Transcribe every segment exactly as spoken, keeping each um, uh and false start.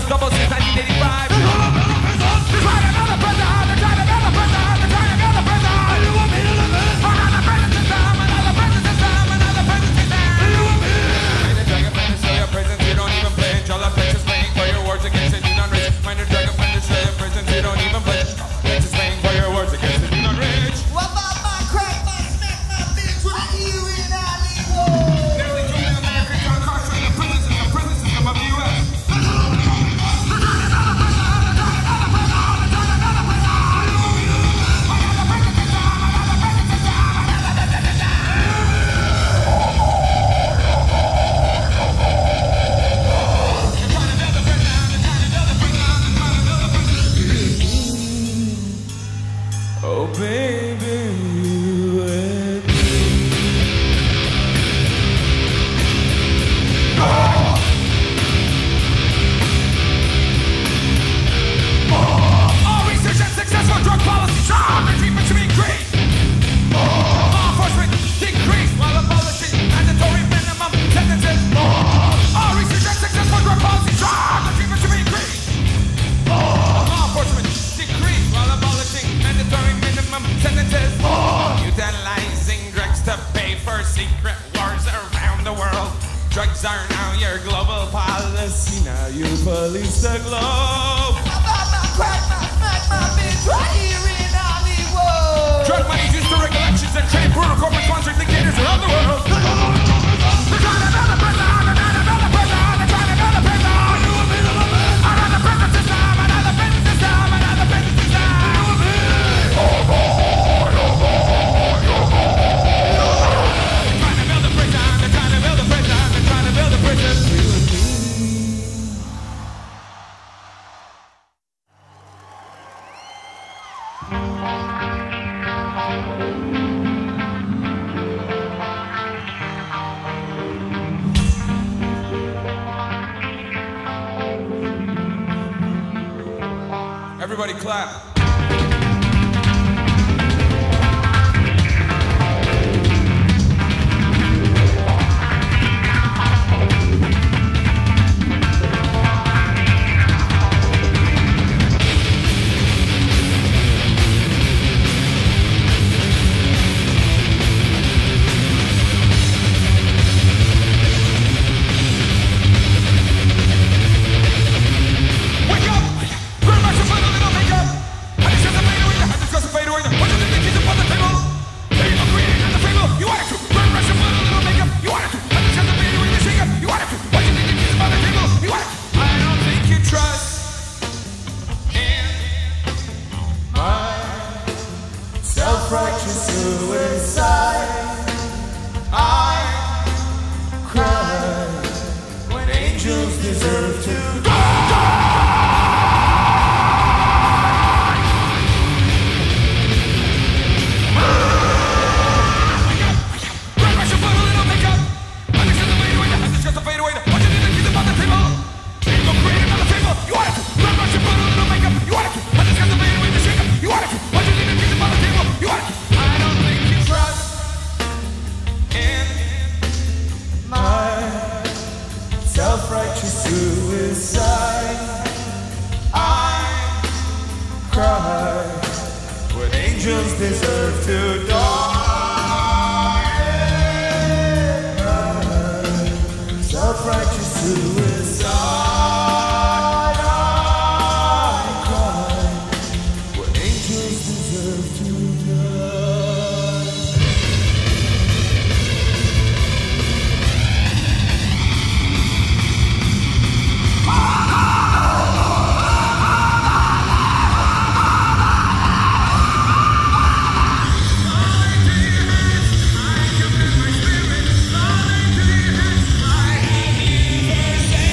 double since nineteen eighty-five. They're trying to build a prison, they're trying to build a prison, they're trying to build a prison. You want me to live it? Another prison system, another prison system, another prison system. You want me to live it? Mind the dragon, plan to destroy your prisons, you don't even pledge. All the pledges paying for your words against the new non-rich. Mind the dragon, plan to destroy your prisons, you don't even pledge. Pledges paying for your words against the new non-rich. What about my crack, my smack, my bitch right here in Hollywood? Nearly two million Americans are incarcerated in prison system, prison system of the U S. Oh baby, you and me. Oh. Oh. All research and successful drug policy show the treatment should be increased. Oh. Law enforcement decreased while abolishing mandatory minimum sentences. Oh. All research and successful drug policy show the treatment should be increased. Oh. Law enforcement decreased while abolishing mandatory minimum sentences. Oh. Utilizing drugs to pay for secret wars around the world. Drugs are now your global policy. Now you police the globe. How about my crack, my smack, my bitch right here in Hollywood? Drug money used to rig elections and train brutal corporate sponsored dictators around the world. They're trying to build a prison, they're trying to build a prison, they're trying to build a prison. You want me to live it? Another prison system, another prison system, another prison system. You want me? They're trying to build a prison, they're trying to build a prison, they're trying to build a prison. Everybody clap. Wake up! Burn my shit, put a little makeup. I just have to fade away, I discuss and fade away. What you think the kids upon the table? There you go, creating on the table. You wanted to. Burn my shit, put a little makeup. You wanted to. I just have to fade away, the shake up. You wanted to. What you think the kids upon the table? You wanted to. I don't think you trust in my self-righteous suicide. I cry when angels deserve to die. Self-righteous suicide. I cry when angels deserve to die. Self-righteous suicide. I cry when angels deserve to die. I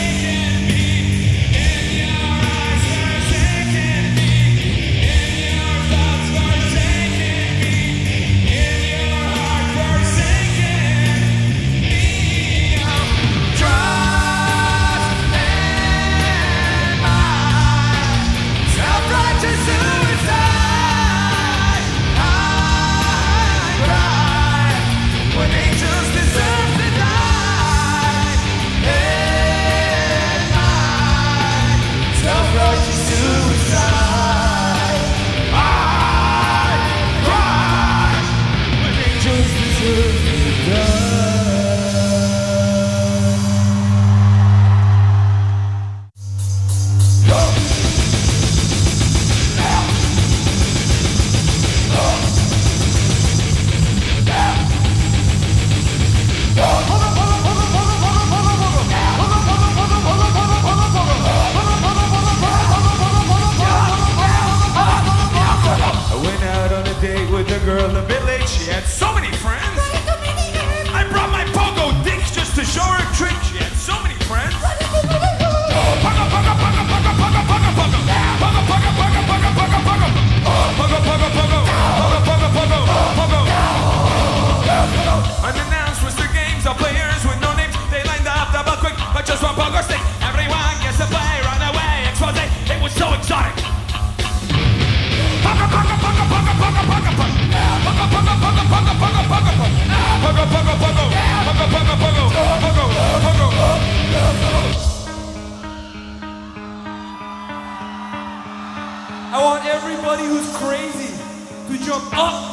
drum up.